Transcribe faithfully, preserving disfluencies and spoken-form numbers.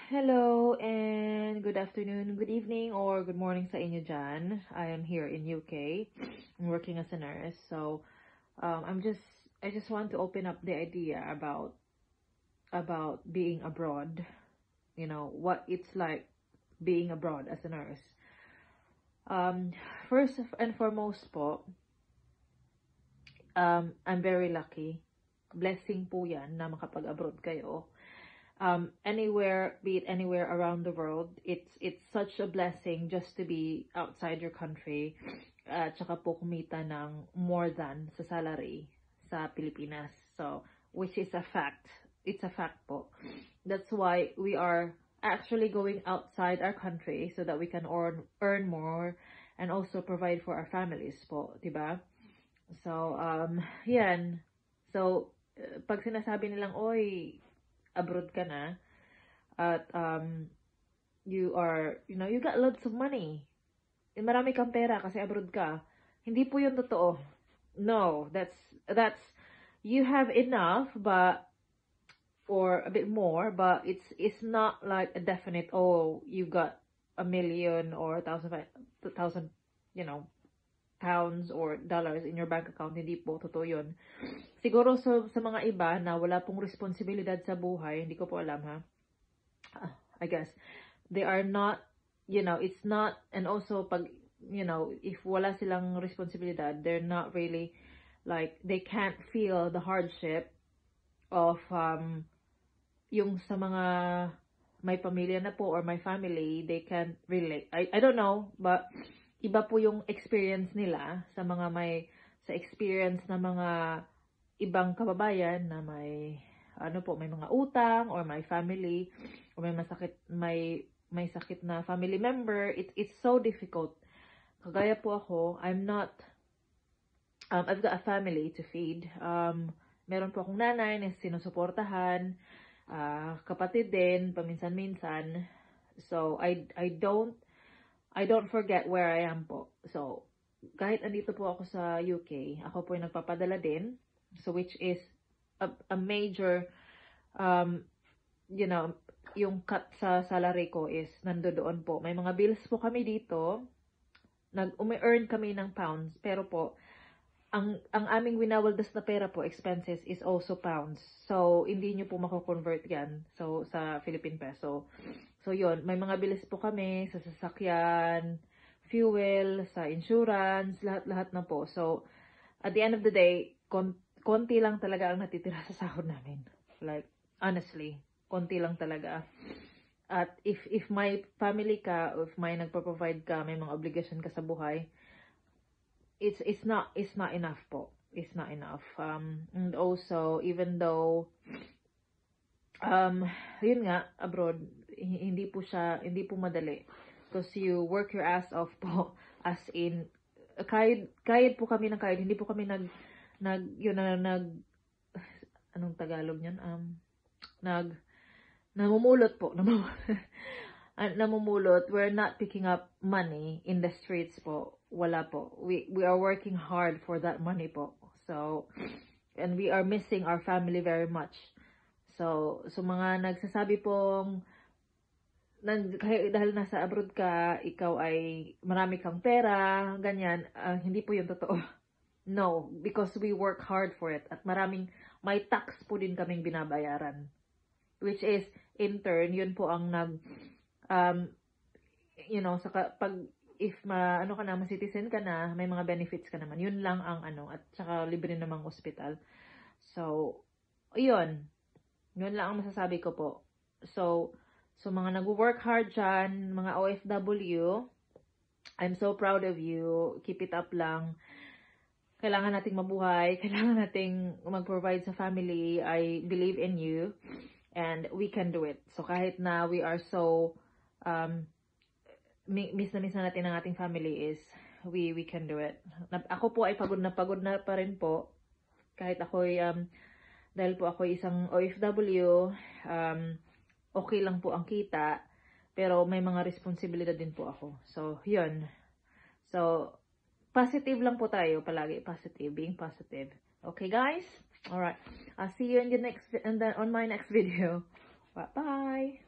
Hello and good afternoon, good evening, or good morning sa inyo dyan. I am here in U K. I'm working as a nurse. So, um, I'm just, I just want to open up the idea about, about being abroad. You know, what it's like being abroad as a nurse. Um, first and foremost po, um, I'm very lucky. Blessing po yan na makapag-abroad kayo. Um, anywhere, be it anywhere around the world, it's it's such a blessing just to be outside your country, at uh, tsaka po kumita ng more than sa salary sa Pilipinas. So, which is a fact. It's a fact po. That's why we are actually going outside our country so that we can earn, earn more and also provide for our families po, diba? So, um, yan. So, pag sinasabi nilang, oy, abroad ka na, at um, you are, you know, you got lots of money. E, marami kang pera kasi abroad ka. Hindi po yun totoo. No, that's, that's, you have enough, but, or a bit more, but it's, it's not like a definite, oh, you got a million or a thousand, a thousand, you know, pounds or dollars in your bank account. Hindi po totoo yun. Siguro so, sa mga iba na wala pong responsibilidad sa buhay, hindi ko po alam ha. Uh, I guess they are not, you know, it's not, and also pag, you know, if wala silang responsibilidad, they're not really like, they can't feel the hardship of um yung sa mga may pamilya na po or my family, they can't relate. I I don't know, but iba po yung experience nila sa mga may, sa experience na mga ibang kababayan na may, ano po, may mga utang or may family, or may masakit, may, may sakit na family member. It, it's so difficult. Kagaya po ako, I'm not, um, I've got a family to feed. Um, meron po akong nanay na sinusuportahan, uh, kapatid din, paminsan-minsan. So, I, I don't, I don't forget where I am po. So, kahit andito po ako sa U K, ako po yung nagpapadala din. So, which is a, a major, um, you know, yung cut sa salary ko is nandoon po. May mga bills po kami dito. Nag-umi-earn kami ng pounds. Pero po, ang, ang aming winawaldas na pera po, expenses, is also pounds. So, hindi nyo po mako-convert yan. So, sa Philippine peso. So, yun. May mga bills po kami sa sasakyan, fuel, sa insurance, lahat-lahat na po. So, at the end of the day, kon konti lang talaga ang natitira sa sahod namin. Like, honestly, konti lang talaga. At if if may family ka, if may nagpo-provide ka, may mga obligation ka sa buhay, it's it's not it's not enough po. It's not enough. Um, and also, even though, um, yun nga, abroad, hindi po siya, hindi po madali. Because you work your ass off po, as in, kahit, kahit po kami ng kahit, hindi po kami nag, nag, yun na, nag, anong Tagalog niyan? Um, nag, namumulot po, namumulot. We're not picking up money in the streets po. Wala po. We, we are working hard for that money po. So, and we are missing our family very much. So, so mga nagsasabi pong, dahil nasa abroad ka, ikaw ay marami kang pera, ganyan, uh, hindi po yun totoo. No, because we work hard for it. At maraming, may tax po din kaming binabayaran. Which is, in turn, yun po ang nag, um, you know, saka, pag, if ma, ano ka na, ma-citizen ka na, may mga benefits ka naman. Yun lang ang ano, at saka libre namang hospital. So, yun. Yun lang ang masasabi ko po. So, so mga nag-work hard dyan, mga O F W, I'm so proud of you. Keep it up lang. Kailangan nating mabuhay. Kailangan nating mag-provide sa family. I believe in you. And we can do it. So, kahit na we are so, um, miss na miss na natin ang ating family is, we we can do it. Ako po ay pagod na pagod na pa rin po. Kahit ako ay, um, dahil po ako ay isang O F W, um, okay lang po ang kita, pero may mga responsibilidad din po ako. So, yun. So, positive lang po tayo palagi. Positive, being positive. Okay, guys? Alright. I'll see you in the next, in the, on my next video. Bye-bye!